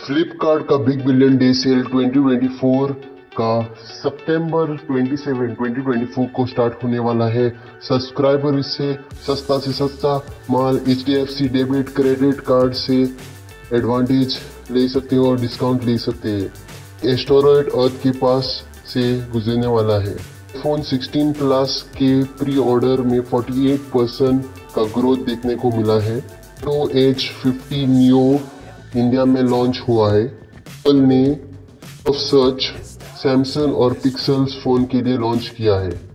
फ्लिपकार्ट का big billion day cell 2024 का सितंबर 27, 2024 को स्टार्ट होने वाला है। सब्सक्राइबर इससे सस्ता माल HDFC डेबिट क्रेडिट कार्ड से एडवांटेज ले सकते हो और डिस्काउंट ले सकते हैं। एस्टेरॉयड अर्थ के पास से गुजरने वाला है। iPhone 16 प्लस के प्री ऑर्डर में 48% का ग्रोथ देखने को मिला है। तो H50 न्यू इंडिया में लॉन्च हुआ है। एप्पल ने सर्च सैमसंग और पिक्सेल्स फोन के लिए लॉन्च किया है।